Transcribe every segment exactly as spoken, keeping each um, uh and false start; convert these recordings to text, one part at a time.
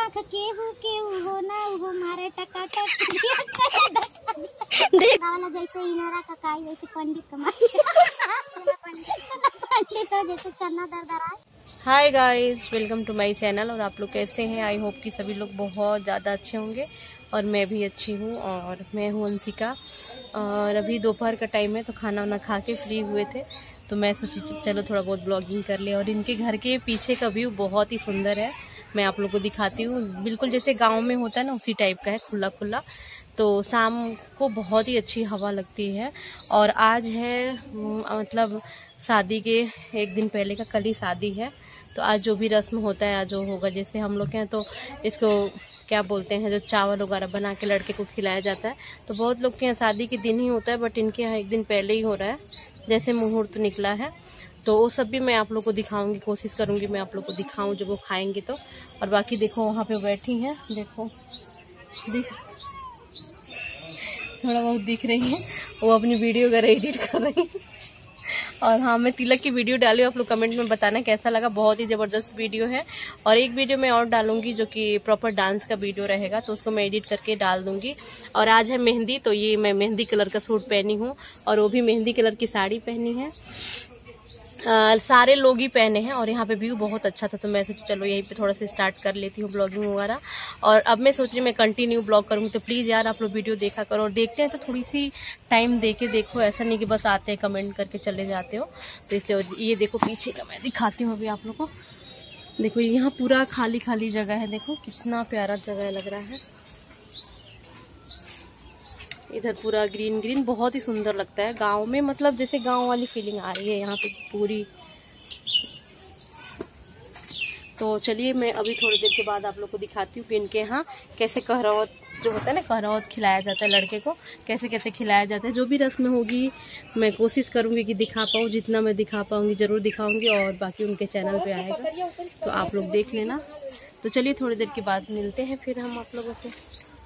आँख केहू केहू हो ना वो मारे टका टक वाला जैसे इनारा का काई वैसे पंडित कमाई पंडित हो जैसे चन्ना दर दर। Hi guys, welcome to my channel. और आप लोग कैसे हैं? आई होप कि सभी लोग बहुत ज़्यादा अच्छे होंगे और मैं भी अच्छी हूँ। और मैं हूँ अंशिका और अभी दोपहर का टाइम है तो खाना वाना खा के फ्री हुए थे तो मैं सोची चलो थोड़ा बहुत ब्लॉगिंग कर ले। और इनके घर के पीछे का व्यू बहुत ही सुंदर है, मैं आप लोग को दिखाती हूँ। बिल्कुल जैसे गांव में होता है ना उसी टाइप का है, खुला खुला। तो शाम को बहुत ही अच्छी हवा लगती है। और आज है मतलब शादी के एक दिन पहले का, कल ही शादी है तो आज जो भी रस्म होता है आज जो होगा, जैसे हम लोग के हैं तो इसको क्या बोलते हैं, जो चावल वगैरह बना के लड़के को खिलाया जाता है। तो बहुत लोग के यहाँ शादी के दिन ही होता है, बट इनके यहाँ एक दिन पहले ही हो रहा है, जैसे मुहूर्त निकला है। तो वो सब भी मैं आप लोग को दिखाऊंगी, कोशिश करूंगी मैं आप लोग को दिखाऊं जब वो खाएंगे तो। और बाकी देखो वहाँ पे बैठी हैं, देखो दिख थोड़ा बहुत दिख रही है, वो अपनी वीडियो वगैरह एडिट कर रही है। और हाँ, मैं तिलक की वीडियो डाली, आप लोग कमेंट में बताना कैसा लगा। बहुत ही जबरदस्त वीडियो है। और एक वीडियो मैं और डालूंगी जो कि प्रॉपर डांस का वीडियो रहेगा, तो उसको मैं एडिट करके डाल दूंगी। और आज है मेहंदी, तो ये मैं मेहंदी कलर का सूट पहनी हूँ और वो भी मेहंदी कलर की साड़ी पहनी है। आ, सारे लोग ही पहने हैं और यहाँ पे व्यू बहुत अच्छा था तो मैं सोची चलो यहीं पे थोड़ा सा स्टार्ट कर लेती हूँ ब्लॉगिंग वगैरह। और अब मैं सोच रही मैं कंटिन्यू ब्लॉग करूँगी, तो प्लीज़ यार आप लोग वीडियो देखा करो। और देखते हैं तो थोड़ी सी टाइम दे के देखो, ऐसा नहीं कि बस आते हैं कमेंट करके चले जाते हो। तो इसलिए ये देखो पीछे का मैं दिखाती हूँ अभी आप लोग को। देखो यहाँ पूरा खाली खाली जगह है, देखो कितना प्यारा जगह लग रहा है। इधर पूरा ग्रीन ग्रीन बहुत ही सुंदर लगता है गांव में, मतलब जैसे गांव वाली फीलिंग आ रही है यहाँ पे पूरी। तो चलिए मैं अभी थोड़ी देर के बाद आप लोग को दिखाती हूँ कि इनके यहाँ कैसे कहरावत जो होता है ना, कहरावत खिलाया जाता है लड़के को, कैसे कैसे खिलाया जाता है। जो भी रस्म होगी मैं कोशिश करूंगी कि दिखा पाऊँ, जितना मैं दिखा पाऊंगी जरूर दिखाऊंगी। और बाकी उनके चैनल पे आएगा तो आप लोग देख लेना। तो चलिए थोड़ी देर के बाद मिलते हैं फिर हम आप लोगों से।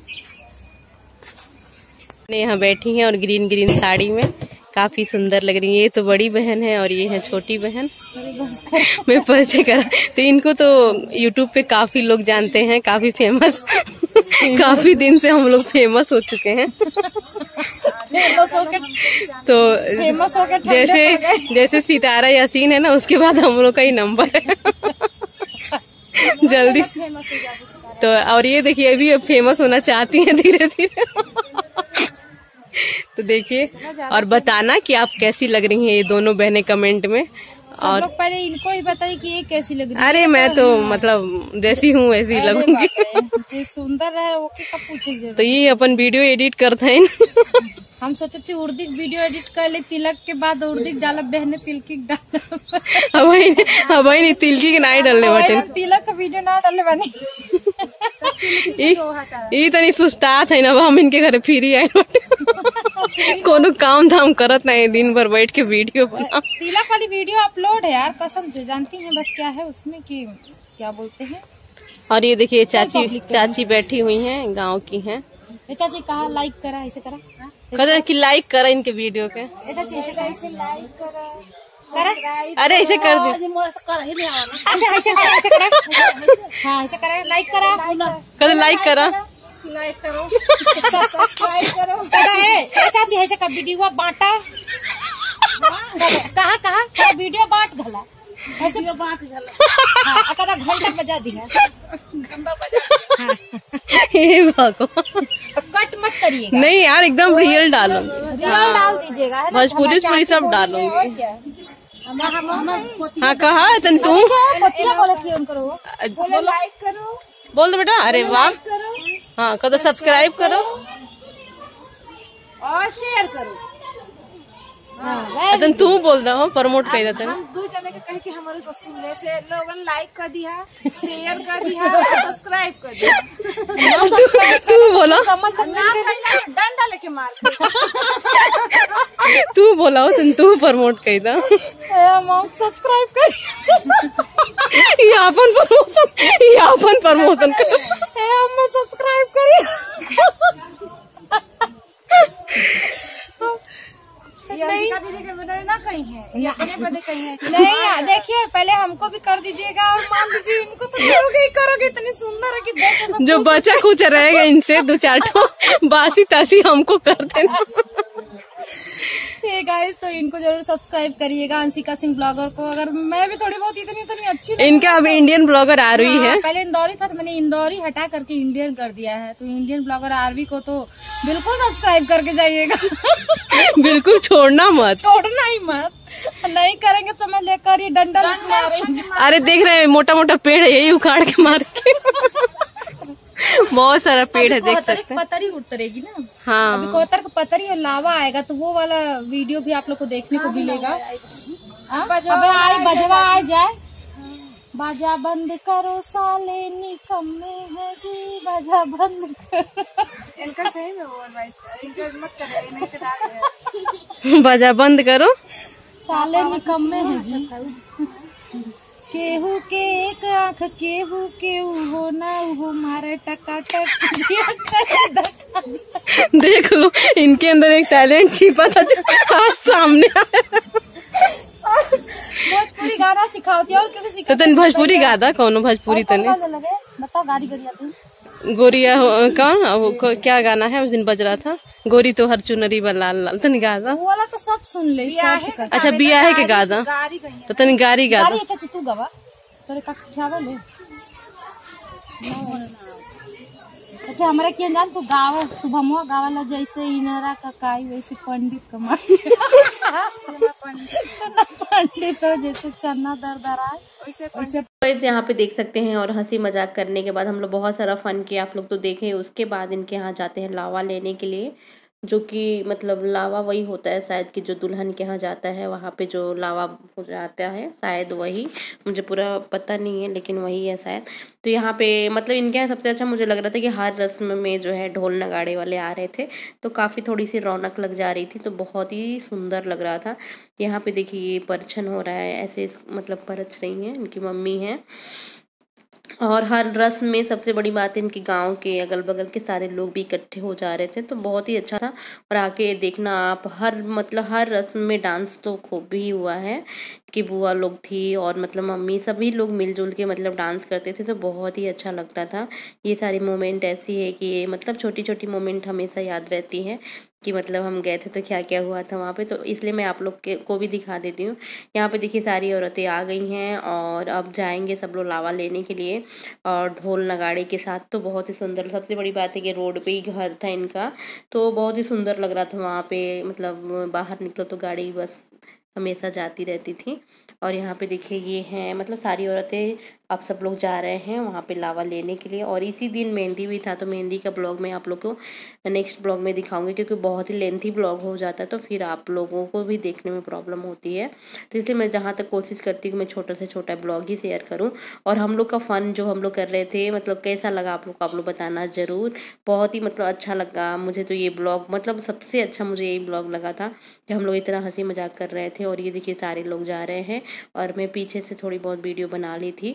यहाँ बैठी हैं और ग्रीन ग्रीन साड़ी में काफी सुंदर लग रही है। ये तो बड़ी बहन है और ये है छोटी बहन। मैं परिचय करा तो इनको तो यूट्यूब पे काफी लोग जानते हैं, काफी फेमस काफी दिन से हम लोग फेमस हो चुके हैं। तो फेमस हो गए जैसे जैसे सितारा यासीन है ना, उसके बाद हम लोग का ही नंबर है जल्दी। तो और ये देखिए अभी अब फेमस होना चाहती है धीरे धीरे। तो देखिए और बताना कि आप कैसी लग रही हैं ये दोनों बहनें कमेंट में। और लोग पहले इनको ही बताइए कि ये कैसी लग रही है। अरे मैं तो मतलब जैसी हूँ वैसी लगूंगी। जी सुंदर है वो कब पूछे। तो ये अपन वीडियो एडिट करते हैं। हम सोचे थे उर्दी वीडियो एडिट कर ले, तिलक के बाद उर्दी डाला, बहने तिलकी डाला। अब अब नहीं तिलकी के नहीं डालने बटे, तिलक का वीडियो ना डालने बनी। ये तो नहीं सुस्तात है ना, हम इनके घर फ्री आए बटे, कोनो काम धाम करत नहीं, दिन भर बैठ के वीडियो बना। तिलक वाली वीडियो अपलोड है यार, कसम से जानती हैं बस क्या है उसमें कि क्या बोलते हैं। और ये देखिए चाची चाची बैठी हुई हैं, गाँव की हैं। चाची कहा लाइक करा, ऐसे करा कदर की लाइक करा इनके वीडियो के। चाची ऐसे करा, ऐसे लाइक करा, करा अरे ऐसे कर दे। अच्छा ऐसे करा, ऐसे करा, हाँ ऐसे करा, लाइक करा, कदर लाइक करा, लाइक करो, सब्सक्राइब करो। करा है चाची ऐसे का वीडियो बांटा, कहा कहा वीडियो बांट घला, ऐसे बांट घला, हाँ कदा घंटा बजा दिया, घंटा बजा, हे भगवान कट मत करिएगा। नहीं यार एकदम रियल डालूंगी, रियल डाल दीजिएगा, भोजपुरी पूरी सब डालूंगी। हाँ कहा तन तू लाइक करो, बोल दो बेटा। अरे वाह, हाँ कदो सब्सक्राइब करो और शेयर करो। हाँ तू बोल दो, प्रमोट कर देते हम दो जने के कहे कि हमारे सब सुनने से लोगों ने लाइक कर दिया, शेयर कर दिया, सब्सक्राइब कर दिया। तू बोला डंडा लेके मार, तू बोला तुम तू प्रमोट कर दो, सब्सक्राइब कर, अपन प्रमोशन अपन प्रमोशन कर, सब्सक्राइब करिए। अंशिका दीदी के बदले ना कहीं है, या अपने बदले कहीं है। नहीं देखिए, पहले हमको भी कर दीजिएगा और मान लीजिए इनको तो करोगे ही करोगे। इतनी सुंदर है कि देख जो बचा कुछ रहेगा इनसे दो चार ठो बासी तासी हमको कर देना। हे गाइस, तो इनको जरूर सब्सक्राइब करिएगा, अंशिका सिंह ब्लॉगर को। अगर मैं भी थोड़ी बहुत इतनी इतनी अच्छी इनका अब इंडियन ब्लॉगर आरवी है। पहले इंदौरी था तो मैंने इंदौरी हटा करके इंडियन कर दिया है। तो इंडियन ब्लॉगर आरवी को तो बिल्कुल सब्सक्राइब करके जाइएगा। बिल्कुल छोड़ना मत, छोड़ना ही मत। नहीं करेंगे तो मैं लेकर ये डंडा मारेंगे। अरे देख रहे हैं मोटा मोटा पेड़ है, यही उखाड़ के मार के। बहुत सारा पेड़ है, देख सकते हैं। पतरी उतरेगी ना। हाँ, अभी कोतर का पतरी और लावा आएगा तो वो वाला वीडियो भी आप लोग को देखने को मिलेगा। अबे आई बजवा आ जाए, बाजा बंद करो साले निकम्मे है जी, बाजा बंद करो। इनका सही में वो एडवाइस इनका मत करे, नहीं तो डाल दे। बाजा बंद करो साले निकम्मे है जी। केहू के एक आँख केहू केहू हो ना हो मारे टकाटक। देख लो, इनके अंदर एक टैलेंट छिपा था जो आज सामने आया। भोजपुरी गाना सिखाती है और क्यों सिखा? तो तन भोजपुरी गादा कौन भोजपुरी तने बताओ। गाड़ी गड़िया गोरिया कौन वो क्या गाना है उस दिन बज रहा था? गोरी तो हर चुनरी व लाल लाल तनी गादा। वो वाला तो सब सुन ले, सर्च कर। अच्छा बिया है के गादा तो तनी गारी गादा। गाड़ी अच्छा तू गवा तोरे का ख्याल ले। अच्छा हमारा क्या जान तू गाव सुबह मुआ गावाला जैसे इनरा का काई वैसे पंडित कमाई। पंडित हो जैसे चन्ना दर दराए वैसे। यहाँ पे देख सकते हैं। और हंसी मजाक करने के बाद हम लोग बहुत सारा फन किया, आप लोग तो देखे। उसके बाद इनके यहाँ जाते हैं लावा लेने के लिए, जो कि मतलब लावा वही होता है शायद कि जो दुल्हन के यहाँ जाता है वहाँ पे जो लावा हो जाता है, शायद वही, मुझे पूरा पता नहीं है लेकिन वही है शायद। तो यहाँ पे मतलब इनके यहाँ सबसे अच्छा मुझे लग रहा था कि हर रस्म में जो है ढोल नगाड़े वाले आ रहे थे, तो काफ़ी थोड़ी सी रौनक लग जा रही थी, तो बहुत ही सुंदर लग रहा था। यहाँ पे देखिए ये परछन हो रहा है, ऐसे मतलब परछ रही हैं, इनकी मम्मी हैं। और हर रस्म में सबसे बड़ी बात है इनके गांव के अगल बगल के सारे लोग भी इकट्ठे हो जा रहे थे, तो बहुत ही अच्छा था। और आके देखना आप, हर मतलब हर रस्म में डांस तो खूब भी हुआ है कि बुआ लोग थी और मतलब मम्मी सभी लोग मिलजुल के मतलब डांस करते थे, तो बहुत ही अच्छा लगता था। ये सारी मोमेंट ऐसी है कि ये मतलब छोटी छोटी मोमेंट हमेशा याद रहती है कि मतलब हम गए थे तो क्या क्या हुआ था वहाँ पे, तो इसलिए मैं आप लोग के को भी दिखा देती हूँ। यहाँ पे देखिए सारी औरतें आ गई हैं और अब जाएंगे सब लोग लावा लेने के लिए और ढोल नगाड़े के साथ। तो बहुत ही सुंदर, सबसे बड़ी बात है कि रोड पे ही घर था इनका, तो बहुत ही सुंदर लग रहा था वहाँ पे। मतलब बाहर निकलो तो गाड़ी बस हमेशा जाती रहती थी। और यहाँ पे देखिए ये हैं मतलब सारी औरतें, आप सब लोग जा रहे हैं वहाँ पे लावा लेने के लिए। और इसी दिन मेहंदी भी था, तो मेहंदी का ब्लॉग मैं आप लोग को नेक्स्ट ब्लॉग में दिखाऊंगी, क्योंकि बहुत ही लेंथी ब्लॉग हो जाता है तो फिर आप लोगों को भी देखने में प्रॉब्लम होती है। तो इसलिए मैं जहाँ तक कोशिश करती हूँ मैं छोटा से छोटा ब्लॉग ही शेयर करूँ। और हम लोग का फ़न जो हम लोग कर रहे थे, मतलब कैसा लगा आप लोग को, आप लोग बताना ज़रूर। बहुत ही मतलब अच्छा लगा मुझे तो ये ब्लॉग, मतलब सबसे अच्छा मुझे यही ब्लॉग लगा था कि हम लोग इतना हंसी मजाक कर रहे थे। और ये देखिए सारे लोग जा रहे हैं और मैं पीछे से थोड़ी बहुत वीडियो बना ली थी।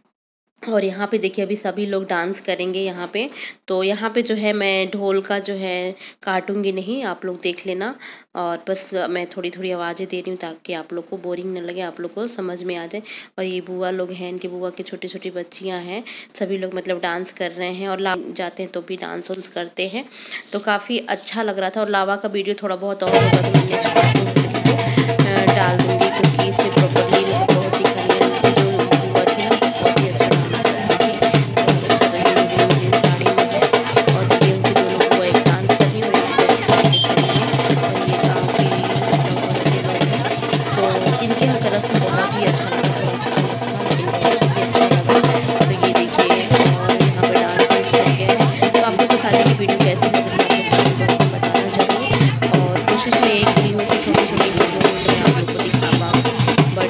और यहाँ पे देखिए अभी सभी लोग डांस करेंगे यहाँ पे। तो यहाँ पे जो है मैं ढोल का जो है काटूंगी नहीं, आप लोग देख लेना। और बस मैं थोड़ी थोड़ी आवाज़ें दे रही हूँ ताकि आप लोग को बोरिंग न लगे, आप लोग को समझ में आ जाए। और ये बुआ लोग हैं, इनकी बुआ की छोटी छोटी बच्चियाँ हैं, सभी लोग मतलब डांस कर रहे हैं और लावा जाते हैं तो भी डांस वांस करते हैं, तो काफ़ी अच्छा लग रहा था। और लावा का वीडियो थोड़ा बहुत और होगा तो मैं नेक्स्ट पार्ट में हो सके तो डाल दूँगी, क्योंकि इसमें प्रॉपरली मतलब बहुत दिखा नहीं है। उनकी जो बुआ थी ना बहुत ही अच्छा डांस करती थी, बहुत अच्छा था। ये ग्रीन ग्रीन साड़ी में है और देखिए उनकी दोनों बुआ एक डांस कर रही है और एक बैठ करके खड़ी है। और ये गाँव की मतलब औरतें लोग हैं, तो इनके यहाँ का रस्म बहुत ही अच्छा लगा, थोड़ा सा अलग था लेकिन बहुत ही अच्छा लगा। तो ये देखिए और यहाँ पर डांस वांस हो गया है। तो आप लोग को शादी की वीडियो कैसी लग रही है आप लोग कमेंट बॉक्स में बताना जरूर। और कोशिश में यही की हूँ कि छोटी छोटी वीडियो मैं आप लोग को दिखा पाऊँ,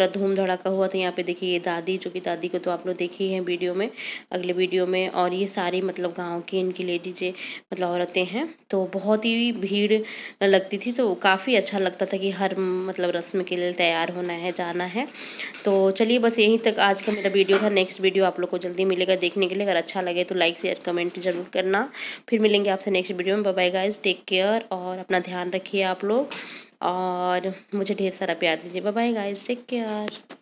पूरा धूम धड़ाका हुआ था। यहाँ पे देखिए ये दादी, जो कि दादी को तो आप लोग देखी हैं वीडियो में, अगले वीडियो में। और ये सारी मतलब गांव की इनकी लेडीजें मतलब औरतें हैं, तो बहुत ही भीड़ लगती थी। तो काफ़ी अच्छा लगता था कि हर मतलब रस्म के लिए तैयार होना है, जाना है। तो चलिए बस यहीं तक आज का मेरा वीडियो था। नेक्स्ट वीडियो आप लोग को जल्दी मिलेगा देखने के लिए। अगर अच्छा लगे तो लाइक शेयर कमेंट जरूर करना। फिर मिलेंगे आपसे नेक्स्ट वीडियो में। Bye bye guys, take care और अपना ध्यान रखिए आप लोग, और मुझे ढेर सारा प्यार दीजिए। Bye bye guys, take care.